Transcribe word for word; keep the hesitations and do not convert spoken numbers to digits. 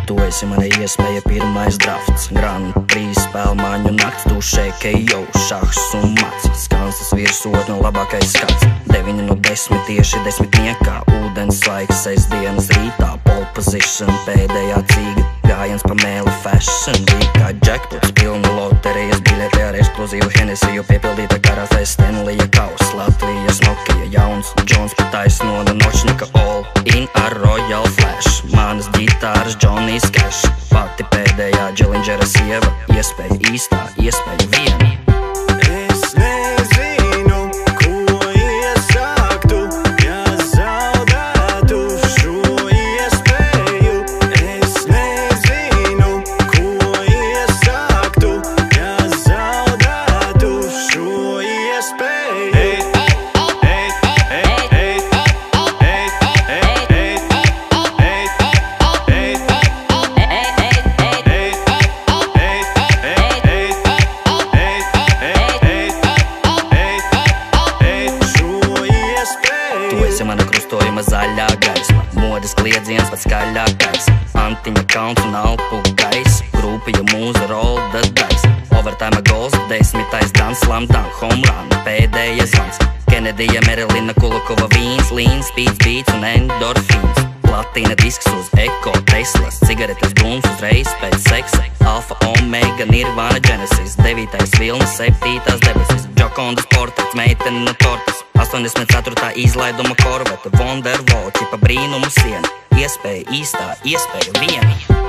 Tu esi mana iespēja, pirmais drafts. Grand Prix spēlmaiņu nakts, tu šekejo, šahs un mats. Skanstas virsotne, labākais skats. Deviņi no desmit tieši desmitniekā. Ūdens laiks, sestdienas rītā. Pole position, pēdējā cīga. Gājiens pa mēli, fashion week kā jackpots. Pilna loterijas biļeti ar ekskluzīvu Hennessiju. Piepildīta karafē Stanleya kaus. Latvijas Nokia, jauns Džons, ka taisno no nočnika. All in ar Royal Flash. Manas ģitāras Johnny's Cash. Pati pēdējā Džilindžera sieva. Iespēja īstā, iespēja viena. Es nezinu, ko iesāktu, ja zaudētu šo iespēju. Es nezinu, ko iesāktu, ja zaudētu šo iespēju. Tu esi mana krustojuma zaļā gaisma. Modes kliedziens pats skaļākais. Antiņa kalns un alpu gais. Grupija mūza roll the dice. Overtime goals, desmitais dans, slam dunk, home run, pēdējais zvans. Kenedija, Merilina, Kulakova, vīns, līns, speeds, beats un endorfīns. Platīna disks uz Eko, Teslas, cigaretes dūms uzreiz pēc seksa. Alfa, Omega, Nirvana, Genesis, devītais vilnis, septītās debesis. Jokondas portrets, meitene no tortas. astoņdesmit ceturtā izlaiduma korveta. Wonderwall, ķipa brīnumu siena. Iespēja īstā, iespēja viena.